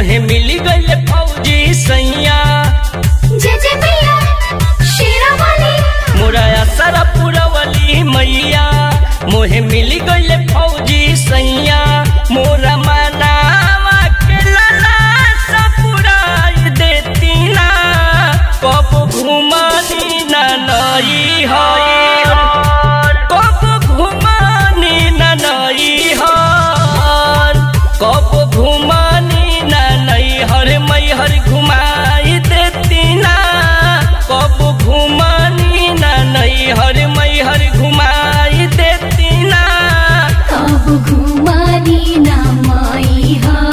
मोहे मिली गइले फौजी सैया जय जय मैया शेरा वाली मोरा असरा पुरवली मैया मोहे मिली गइले फौजी सैया मोरा मनावा के लाला सपुराई देती ना कब घुमानी ना नई हर कब घुमानी ना नई हर कब घुमानी ना नई हर मइहर घुमाई देती ना कब घुमानी ना नई हर मइहर घुमाई देती ना कब घुमानी ना मइहर।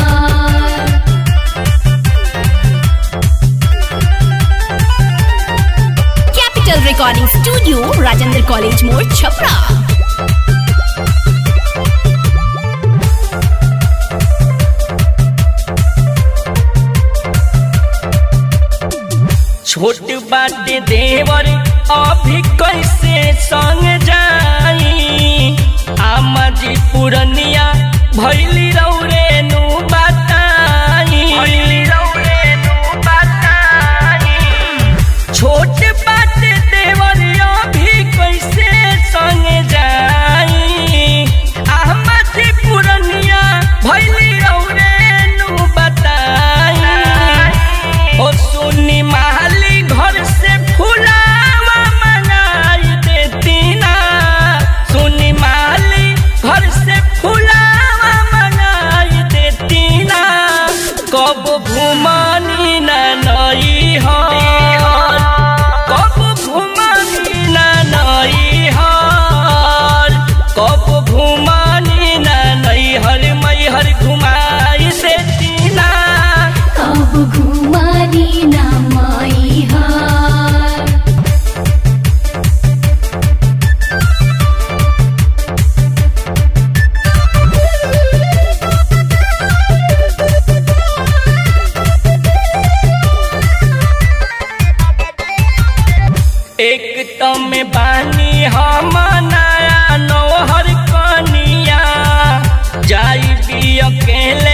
Capital recording studio Rajendra college मोड़ छपरा। छोट बाटे देवर अभी कैसे संग जाई आमा जी पुरनिया भैली रौरे नु बताई छोट बाटे देवर अभी कैसे संग जाई आमा जी पुरनिया भैली रौरे नु बताई ओ सुनी माली घर से फुलावा मंगाई देती ना सुनी माली घर से फुलावा मंगाई देती ना कब घुमानी ना नई हर कब घुमानी ना नई हर कब घुमानी ना नई हर मइहर घुमाई देती ना कब घुमानी ना मइहर। एक तम बानी हम नया नौहर कनिया जाई भी अकेले